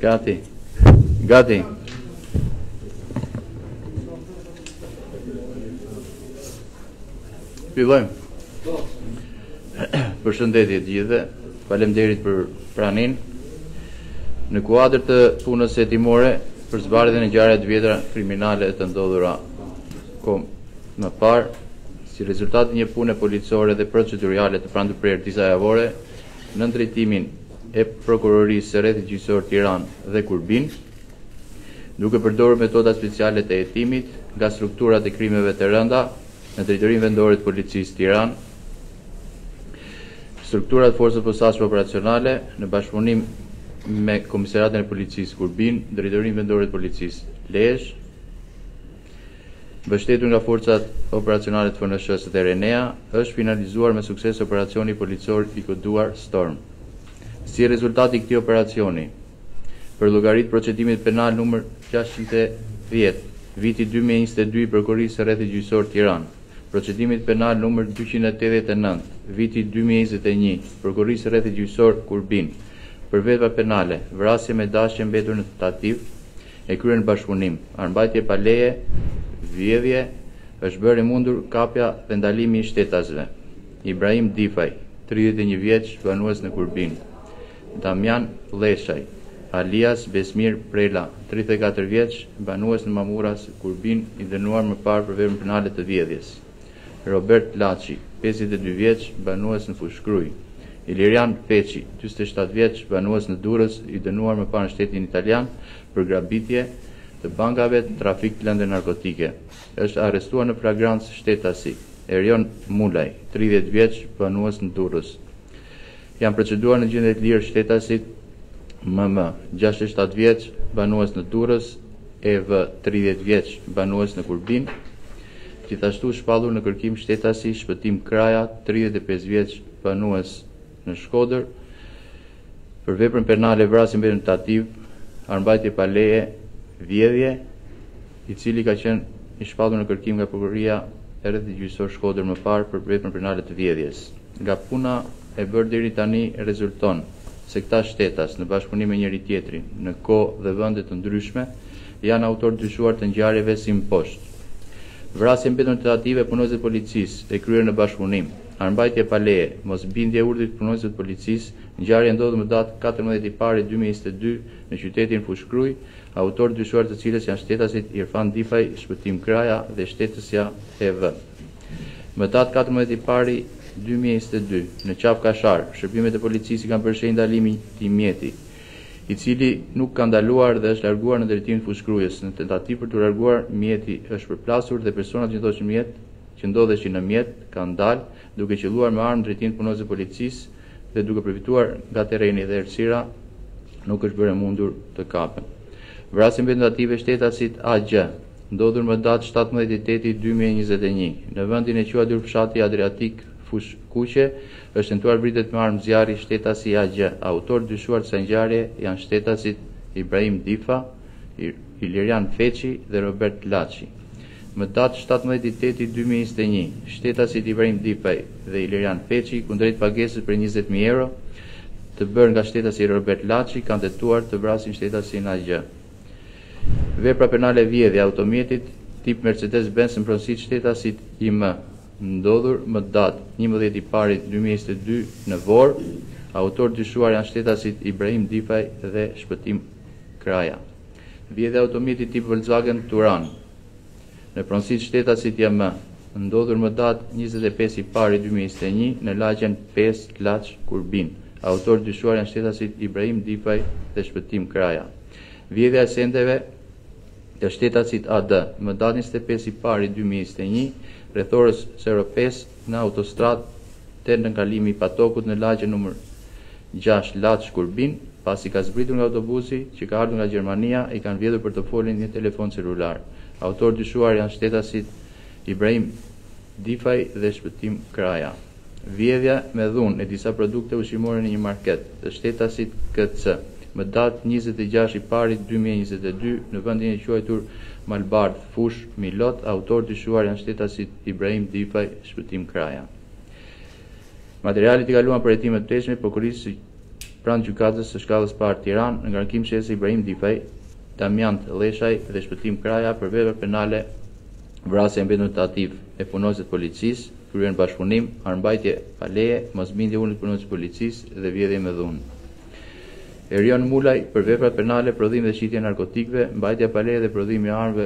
Gati. Gati. Fillojmë. Përshëndetje të gjithëve. Faleminderit për praninë. Në kuadër të punës hetimore për zbardhjen e ngjarjeve të vjetra kriminale të ndodhura më parë, si rezultat të një pune policore dhe procedurale të pranduprerë disa javore në drejtimin e prokurorisë së rrethit gjyqësor Tiranë dhe Kurbin, duke përdorur metoda speciale të hetimit nga strukturat e krimeve të rënda në drejtorinë vendore të policisë Tiranë, strukturat forcës posaçme operacionale në bashkëpunim me Komisariatin e Policisë Kurbin, drejtorinë vendore të policisë Lezhë, mbështetur nga forcat operacionale të FNSH-së dhe Renea, është finalizuar me sukses operacioni policor i koduar Storm. Si rezultat i këtij operacioni, për llogaritë procedimit penal numër 610, viti 2022 i Prokurorisë së Rrethit Gjyqësor Tiranë, procedimit penal numër 289, viti 2021, Prokurorisë së Rrethit Gjyqësor Kurbin, për vepra penale, vrasje me dashje mbetur në tentativë, e kryer në bashkëpunim, armbajtje pa leje, vjedhje, është bërë e mundur kapja dhe ndalimi i shtetasve. Ibrahim Difaj, 31 vjeç, banues në Kurbin. Damian Leshaj, alias Besmir Prela, 34 vjeç, banues në Mamuras, Kurbin, i dënuar më parë për veprën penale të vjedhjes. Robert Laçi, 52 vjeç, banues në Fushkruj. Ilirian Feçi, 47 vjeç, banues në Durrës, i dënuar më parë në shtetin italian për grabitje të bankave të trafik të lëndë narkotike. Është arrestuar në flagrancë shtetasi Erion Mulaj, 30 vjeç, banues në Durrës. Janë proceduar në gjendje të lirë shtetasit MM, 67 vjeç, banues në Durrës, EV, 30 vjeç, banues në Kurbin. Gjithashtu shpallur në kërkim shtetasi Shpëtim Kraja, 35 vjeç, banues në Shkodër, për veprën penale vrasje mbetur në tentativë, armbajtje pa leje, vjedhje, i cili ka qenë i shpallur në kërkim nga Prokuroria e Rrethit Gjyqësor Shkodër më parë për veprën penale të vjedhjes. Nga puna e bërë deri tani rezulton se këta shtetas në bashkëpunim me njëri tjetrin në kohë dhe vende të ndryshme janë autor dyshuar të ngjarjeve si më poshtë. Vrasje mbetur në tentativë e punonjësve të policisë e kryer në bashkëpunim, armbajtje pa leje, mosbindje e urdhrit të punonjësve të policisë, ngjarje ndodhur më datë 14 i pari 2022 në qytetin Fushkruj, autor dyshuar të cilës janë shtetasit Irfan Difaj, Shpëtim Kraja dhe shtetësja EV. Më datë 14 i pari 2022 në Qaf Kashar, shërbimet e policisë kanë përshëndetur ndalimin e mjeti, i cili nuk ka ndaluar dhe është larguar në drejtimin Fushkrujës. Në tentativë për të larguar, mjeti është përplasur dhe personat që ndodheshin në mjet kanë dalë duke qelluar me armë drejtimin punonjësve të policisë dhe duke përfituar nga terreni dhe errësira nuk është bërë mundur të kapen. Vrasje mbetur në tentativë shtetasit AG, ndodhur më datë 17/8/2021 në vendin e quajtur fshati Adriatik Kuqe, është tentuar vritet me armë zjarri shtetasi AG. Autor dyshuar të kësaj ngjarje janë shtetasit Ibrahim Difa, Ilirian Feçi dhe Robert Laçi. Më datë 17/8/2021, shtetasit Ibrahim Difaj dhe Ilirian Feçi, kundrejt pagesës për 20.000 euro të bërë nga shtetasi Robert Laçi, kanë tentuar të vrasin shtetasin AG. Vepra penale vjedhje automjetit tip Mercedes-Benz në pronësi shtetasit IM, ndodhur më datë 11 i pari 2022 në Vor, autor dyshuar janë shtetasit Ibrahim Difaj dhe Shpëtim Kraja. Vjedhja automjetit tip Volkswagen Turan në pronësi shtetasit IM, ndodhur më datë 25 i pari 2021 në lagjen 5 Laç Kurbin, autor dyshuar janë shtetasit Ibrahim Difaj dhe Shpëtim Kraja. Vjedhja e sendeve të shtetasit AD më datë 25 i pari 2021 rreth orës 05 në autostradë te ndalimi i Patokut në lagjen numër 6 Laç Kurbin, pasi ka zbritur nga autobusi që ka ardhur nga Gjermania, i kanë vjedhur për të folur një telefon celular. Autor dyshuar janë shtetasit Ibrahim Difaj dhe Shpëtim Kraja. Vjedhja me dhunë e disa produkte ushqimore në një market të shtetasit KC më datë 26 i pari 2022 në vendin e quajtur Malbardh Fush Milot, autor dyshuar janë shtetasit Ibrahim Difaj, Shpëtim Kraja. Materialet i kaluan për hetime të teshme, Prokurorisë pranë gjykatës së shkallës parë Tiranë, ngarkim shesi Ibrahim Difej, Damiant Leshaj dhe Shpëtim Kraja për vepra penale vrasje mbetur tentativ e punonësit policisë, kryer në bashkëpunim, armbajtje pa leje, mosbindje unit punonësit policisë dhe vjedhje me dhunë. Erion Mulaj për vepra penale, prodhim dhe shitje narkotikëve, mbajtja pa leje dhe prodhimi i armëve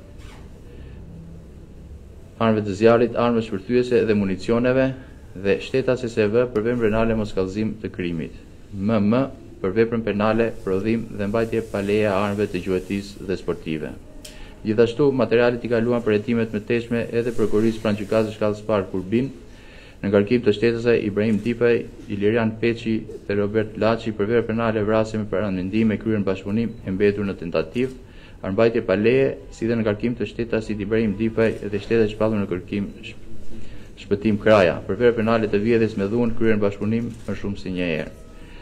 të zjarrit, armëve shpërthyese dhe municioneve, dhe Shteta SSV për veprën penale moskallëzim të krimit. MM për veprën penale, prodhim dhe mbajtje pa leje armëve të gjuetisë dhe sportive. Gjithashtu, materialet i kaluan për hetimet më teshme edhe prokurisë pranë gjykatës shkallës parë Kurbin, në ngarkim të shtetësve Ibrahim Dipaj, Ilirian Peçi dhe Robert Laçi për vepra penale vrasje me paramendim e kryer në bashkëpunim e mbetur në tentativë, armbajtje pa leje, si dhe në ngarkim të shtetasit Ibrahim Dipaj dhe shteta e shpallur në kërkim Shpëtim Kraja për vepra penale të vjedhjes me dhunë kryer në bashkëpunim më shumë se një herë.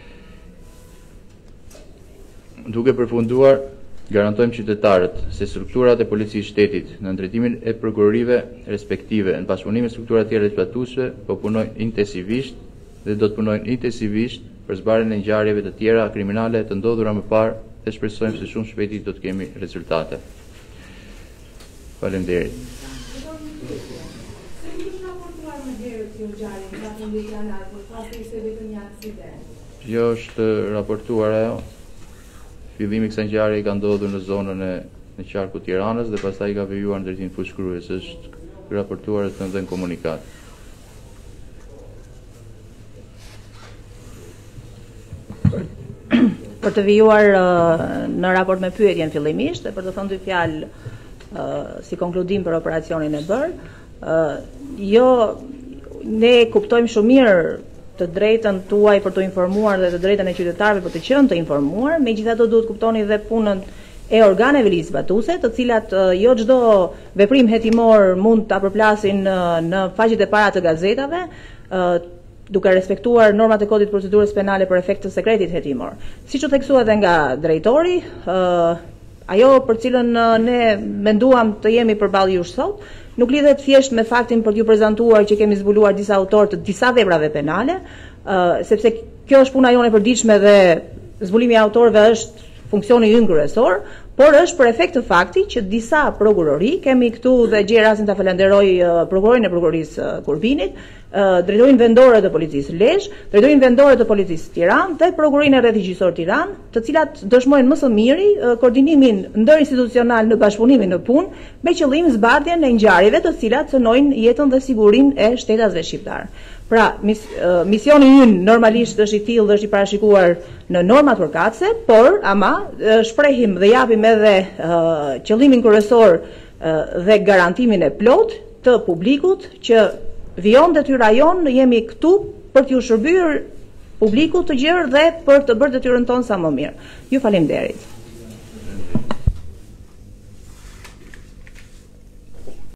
Duke përfunduar, garantojmë qytetarët se strukturat e policisë shtetit në drejtimin e prokurorive respektive në bashkëpunim me struktura tjera legislatuese po punojnë intensivisht dhe do të punojnë intensivisht për zbarjen e ngjarjeve të tjera kriminale të ndodhura më parë dhe shpresojmë se shumë shpejti do të kemi rezultate. Faleminderit. Jo është raportuar ajo. Fillimi i kësaj ngjarje ka ndodhur në zonën e qarkut Tiranës dhe pastaj ka vijuar në drejtimin fushkryes. Është raportuar të dhënë komunikat. Për të vijuar në raport me pyetjen fillimisht dhe për të thënë dy fjalë si konkludim për operacionin e bërë, jo ne kuptojmë shumë mirë të drejtën tuaj për të informuar dhe të drejtën e qytetarëve për të qenë të informuar, megjithatë duhet kuptoni dhe punën e organeve ligjzbatuese, të cilat jo çdo veprim hetimor mund ta përplasin në faqet e para të gazetave, duke respektuar normat e kodit procedurës penale për efekt të sekretit hetimor. Siç u theksua edhe nga drejtori, ajo për cilën ne menduam të jemi përballë jush sot, nuk lidhet thjesht me faktin për t'ju prezantuar që kemi zbuluar disa autorë të disa veprave penale, sepse kjo është puna jone e përditshme dhe zbulimi i autorëve është funksioni ynë kryesor, por është për efekt të faktit që disa prokurori, kemi këtu dhe gjej rastin ta falenderoj prokurorin e prokurorisë Kurbinit, drejtorin vendore të policisë Lezhë, drejtorin vendore të policisë Tiranë dhe prokurorin e rrethit gjyqësor Tiranë, të cilat dëshmojnë më së miri koordinimin ndërinstitucional në bashkëpunimin në punë me qëllim zbardhjen e ngjarjeve të cilat cënojnë jetën dhe sigurinë e shtetasve shqiptar. Pra, misioni ynë normalisht është i tillë dhe është i parashikuar në normat përkatëse, por ama shprehim dhe japim edhe qëllimin kryesor dhe garantimin e plot të publikut që vijon detyra jon, jemi këtu për t'ju shërbyer publikut të gjerë dhe për të bërë detyrën tonë sa më mirë. Ju faleminderit.